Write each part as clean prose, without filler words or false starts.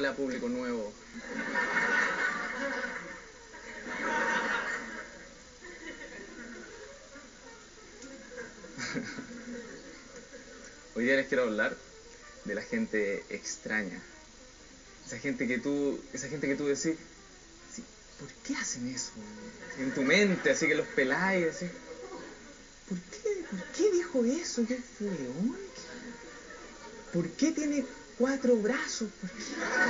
Hola, público nuevo. Hoy día les quiero hablar de la gente extraña. Esa gente que tú decís, sí, ¿por qué hacen eso? En tu mente, así que los peláis, así. ¿Por qué dijo eso? ¿Qué weón? ¿Por qué tiene 4 brazos? ¿Por qué?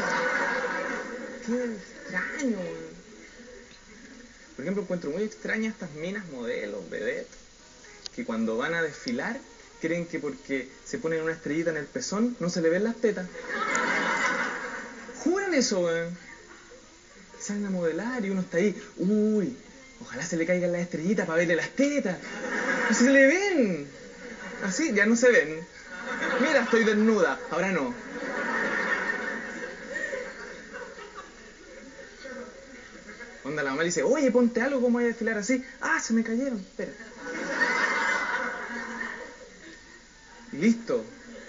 Qué extraño, weón. Por ejemplo, encuentro muy extrañas estas minas modelos, vedettes, que cuando van a desfilar creen que porque se ponen una estrellita en el pezón no se le ven las tetas. Juran eso, weón. Salen a modelar y uno está ahí, uy, ojalá se le caigan las estrellitas para verle las tetas. No se le ven. Así, ya no se ven. Mira, estoy desnuda, ahora no. Onda, la mamá le dice, oye, ponte algo, ¿cómo voy a desfilar así? Ah, se me cayeron, espera. Y listo.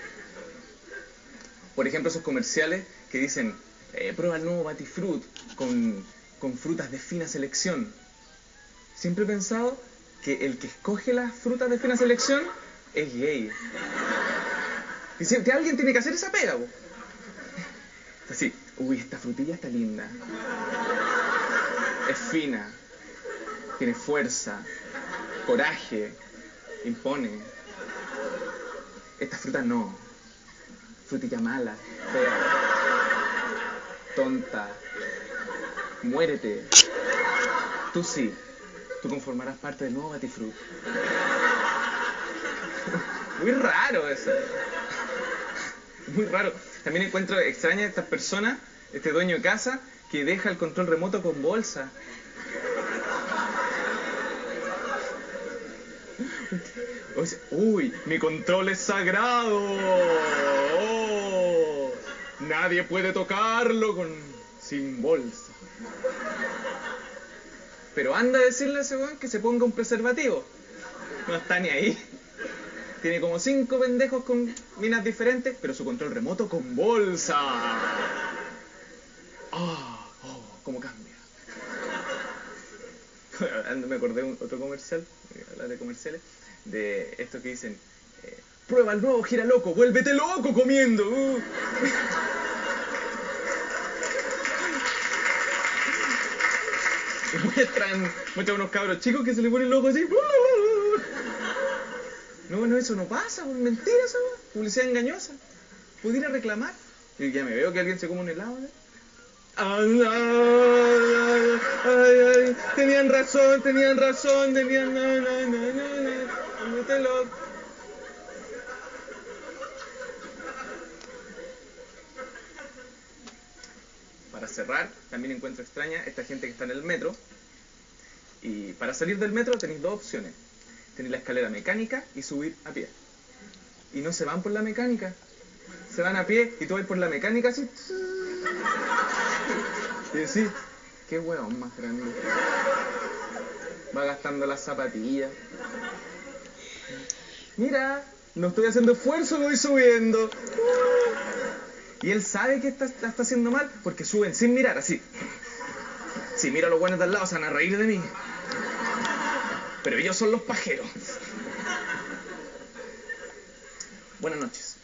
Por ejemplo, esos comerciales que dicen, prueba el nuevo Batifrut con frutas de fina selección. Siempre he pensado que el que escoge las frutas de fina selección es gay. Y siempre alguien tiene que hacer esa pega, po. Así, uy, esta frutilla está linda. Es fina, tiene fuerza, coraje, impone. Esta fruta no. Frutilla mala, fea, tonta. Muérete. Tú sí. Tú conformarás parte del nuevo Batifrut. Muy raro eso. Muy raro. También encuentro extrañas estas personas, este dueño de casa, que deja el control remoto con bolsa. Uy, mi control es sagrado. Oh, nadie puede tocarlo sin bolsa. Pero anda a decirle a ese weón que se ponga un preservativo. No está ni ahí. Tiene como 5 pendejos con minas diferentes, pero su control remoto con bolsa. Cómo cambia. Me acordé de otro comercial, hablar de comerciales, de estos que dicen, prueba el nuevo Giraloco, vuélvete loco comiendo. Muestran unos cabros chicos que se le ponen locos así. No, eso no pasa, mentira eso, publicidad engañosa. ¿Puedo ir a reclamar? Y ya me veo que alguien se come un helado, ¿no? Tenían razón, mételo. Para cerrar, también encuentro extraña esta gente que está en el metro. Y para salir del metro tenéis 2 opciones. Tenéis la escalera mecánica y subir a pie. Y no se van por la mecánica. Se van a pie y tú vas por la mecánica así. Y decís, qué hueón más grande. Va gastando las zapatillas. Mira, no estoy haciendo esfuerzo, voy subiendo. Y él sabe que la está haciendo mal porque suben sin mirar, así. Si miro a los buenos de al lado, se van a reír de mí. Pero ellos son los pajeros. Buenas noches.